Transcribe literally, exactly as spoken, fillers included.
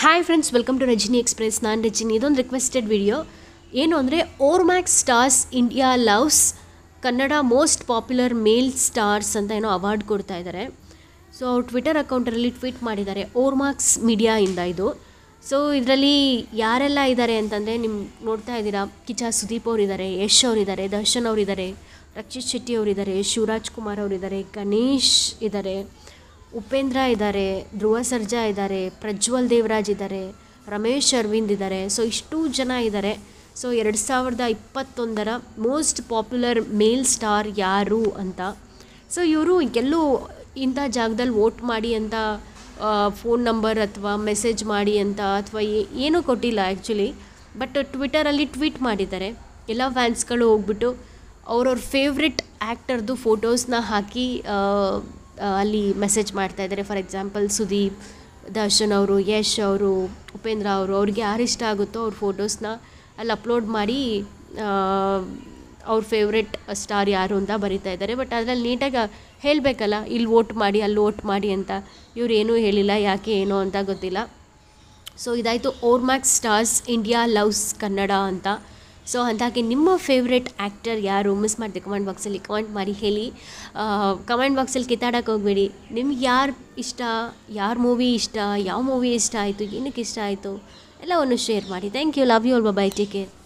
Hi friends, welcome to Rajini express. ನಾನು ರಜಿನಿ. ಇದೊಂದು requested video. ಏನು ಅಂದರೆ, Ormax stars India loves Kannada most popular male stars ಅಂತ ಏನೋ ಅವಾರ್ಡ್ ಕೊಡ್ತಾ ಇದ್ದಾರೆ. ಸೊ ಅವ್ರು ಟ್ವಿಟರ್ ಅಕೌಂಟಲ್ಲಿ ಟ್ವೀಟ್ ಮಾಡಿದ್ದಾರೆ, ಓರ್ಮ್ಯಾಕ್ಸ್ ಮೀಡಿಯಾಯಿಂದ ಇದು. ಸೊ ಇದರಲ್ಲಿ ಯಾರೆಲ್ಲ ಇದ್ದಾರೆ ಅಂತಂದರೆ, ನಿಮ್ಮ ನೋಡ್ತಾ ಇದ್ದೀರಾ, ಕಿಚ್ಚ ಸುದೀಪ್ ಅವರಿದ್ದಾರೆ, ಯಶ್ ಅವರಿದ್ದಾರೆ, ದರ್ಶನ್ ಅವರಿದ್ದಾರೆ, ರಕ್ಷಿತ್ ಶೆಟ್ಟಿ ಅವರಿದ್ದಾರೆ, ಶಿವರಾಜ್ ಕುಮಾರ್ ಅವರಿದ್ದಾರೆ, ಗಣೇಶ್ ಇದ್ದಾರೆ, ಉಪೇಂದ್ರ ಇದ್ದಾರೆ, ಧ್ರುವ ಸರ್ಜಾ ಇದ್ದಾರೆ, ಪ್ರಜ್ವಲ್ ದೇವರಾಜ್ ಇದ್ದಾರೆ, ರಮೇಶ್ ಅರವಿಂದ್ ಇದ್ದಾರೆ. ಸೊ ಇಷ್ಟು ಜನ ಇದ್ದಾರೆ. ಸೊ ಎರಡು ಸಾವಿರದ ಇಪ್ಪತ್ತೊಂದರ ಮೋಸ್ಟ್ ಪಾಪ್ಯುಲರ್ ಮೇಲ್ ಸ್ಟಾರ್ ಯಾರು ಅಂತ. ಸೊ ಇವರು ಎಲ್ಲೂ ಇಂಥ ಜಾಗದಲ್ಲಿ ವೋಟ್ ಮಾಡಿ ಅಂತ ಫೋನ್ ನಂಬರ್ ಅಥವಾ ಮೆಸೇಜ್ ಮಾಡಿ ಅಂತ ಅಥವಾ ಏನೂ ಕೊಟ್ಟಿಲ್ಲ ಆ್ಯಕ್ಚುಲಿ. ಬಟ್ ಟ್ವಿಟರಲ್ಲಿ ಟ್ವೀಟ್ ಮಾಡಿದ್ದಾರೆ. ಎಲ್ಲ ಫ್ಯಾನ್ಸ್ಗಳು ಹೋಗ್ಬಿಟ್ಟು ಅವ್ರವ್ರ ಫೇವ್ರೆಟ್ ಆ್ಯಕ್ಟರ್ದು ಫೋಟೋಸ್ನ ಹಾಕಿ ಅಲ್ಲಿ ಮೆಸೇಜ್ ಮಾಡ್ತಾಯಿದ್ದಾರೆ. ಫಾರ್ ಎಕ್ಸಾಂಪಲ್ ಸುದೀಪ್, ದರ್ಶನ್ ಅವರು, ಯಶ್ ಅವರು, ಉಪೇಂದ್ರ ಅವರು, ಅವ್ರಿಗೆ ಯಾರು ಇಷ್ಟ ಆಗುತ್ತೋ ಅವ್ರ ಫೋಟೋಸ್ನ ಅಲ್ಲಿ ಅಪ್ಲೋಡ್ ಮಾಡಿ ಅವ್ರ ಫೇವ್ರೆಟ್ ಸ್ಟಾರ್ ಯಾರು ಅಂತ ಬರೀತಾ ಇದ್ದಾರೆ. ಬಟ್ ಅದರಲ್ಲಿ ನೀಟಾಗಿ ಹೇಳಬೇಕಲ್ಲ, ಇಲ್ಲಿ ವೋಟ್ ಮಾಡಿ ಅಲ್ಲಿ ವೋಟ್ ಮಾಡಿ ಅಂತ. ಇವ್ರು ಏನೂ ಹೇಳಿಲ್ಲ, ಯಾಕೆ ಏನೋ ಅಂತ ಗೊತ್ತಿಲ್ಲ. ಸೊ ಇದಾಯಿತು Ormax stars India loves Kannada ಅಂತ. ಸೊ ಹಾಗಾಗಿ ನಿಮ್ಮ ಫೇವ್ರೆಟ್ ಆ್ಯಕ್ಟರ್ ಯಾರು ಮಿಸ್ ಮಾಡಿದೆ ಕಮೆಂಟ್ ಬಾಕ್ಸಲ್ಲಿ ಕಮೆಂಟ್ ಮಾಡಿ ಹೇಳಿ. ಕಮೆಂಟ್ ಬಾಕ್ಸಲ್ಲಿ ಕಿತ್ತಾಡಕ್ಕೆ ಹೋಗಬೇಡಿ. ನಿಮ್ಗೆ ಯಾರು ಇಷ್ಟ, ಯಾರ ಮೂವಿ ಇಷ್ಟ, ಯಾವ ಮೂವಿ ಇಷ್ಟ ಆಯಿತು, ಏನಕ್ಕೆ ಇಷ್ಟ ಆಯಿತು ಎಲ್ಲವನ್ನು ಶೇರ್ ಮಾಡಿ. Thank you. Love you all. Bye. Take care.